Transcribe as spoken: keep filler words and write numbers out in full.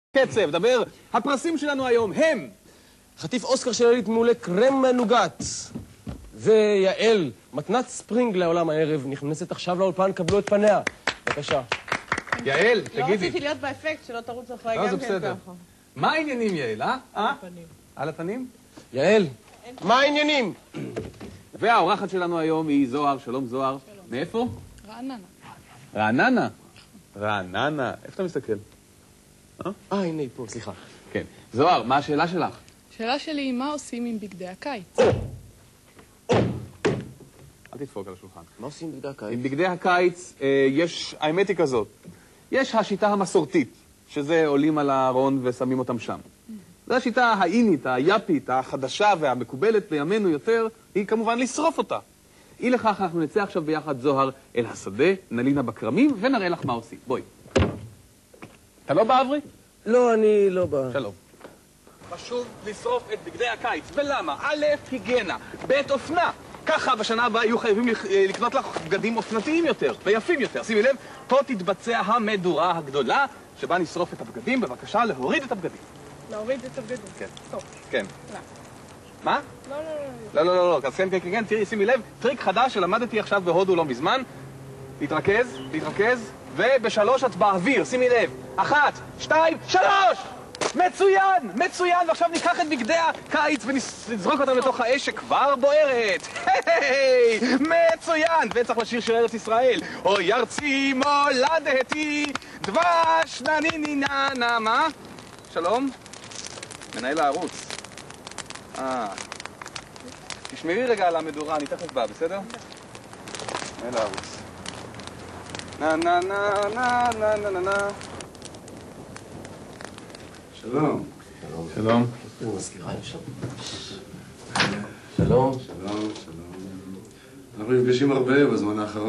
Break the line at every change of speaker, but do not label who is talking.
קצב, דבר. הפרסים שלנו היום הם
חטיף אוסקר של עילית מעולה קרם נוגת. ויעל, מתנת ספרינג לעולם הערב, נכנסת עכשיו לאולפן, קבלו את פניה. בבקשה.
יעל,
לא
תגידי.
רציתי להיות באפקט, שלא תרוץ אחרי
לא,
גם
זה
כן
בסדר.
ככה.
מה העניינים, יעל, אה?
על הפנים.
על הפנים?
יעל, מה העניינים?
והאורחת שלנו היום היא זוהר. שלום זוהר. מאיפה?
רעננה.
רעננה. רעננה. איפה אתה מסתכל?
אה, הנה, פה, סליחה.
כן. זוהר, מה השאלה שלך?
השאלה שלי היא, מה עושים עם בגדי הקיץ?
אל תדפוק על השולחן.
מה עושים בגדי הקיץ?
עם בגדי הקיץ, אה, יש, האמת היא כזאת, יש השיטה המסורתית, שזה עולים על הארון ושמים אותם שם. זו השיטה האינית, היאפית, החדשה והמקובלת בימינו יותר, היא כמובן לשרוף אותה. אי לכך אנחנו נצא עכשיו ביחד, זוהר, אל השדה, נלינה בכרמים, ונראה לך מה עושים. בואי. אתה לא בא, אברי?
לא, אני לא בא.
שלום. חשוב לשרוף את בגדי הקיץ. ולמה? א', היגיינה, ב', אופנה. ככה בשנה הבאה יהיו חייבים לקנות לך בגדים אופנתיים יותר ויפים יותר. שימי לב, פה תתבצע המדורה הגדולה שבה נשרוף את הבגדים. בבקשה, להוריד את הבגדים.
להוריד את הבגדים.
כן.
טוב.
כן.
לא.
מה?
לא, לא,
לא,
לא.
לא, לא, לא. אז כן, כן, כן, כן. תראי, שימי לב, טריק חדש שלמדתי עכשיו בהודו לא מזמן. להתרכז, להתרכז, ובשלוש את באוויר. שימי לב. אחת, שתיים, שלוש! מצוין! מצוין! ועכשיו ניקח את בגדי הקיץ ונזרוק אותם לתוך האש שכבר בוערת. היי! מצוין! וצריך לשיר של ארץ ישראל. אוי ארצי מולדתי, דבש נניני ננה. מה? שלום? מנהל הערוץ. אה. תשמרי רגע על המדורה, אני תכף בא, בסדר? מנהל הערוץ. נה נה נה נה נה נה נה נה.
שלום.
שלום.
מזכירה שם. שלום.
שלום, שלום. אנחנו נפגשים הרבה בזמן האחרון.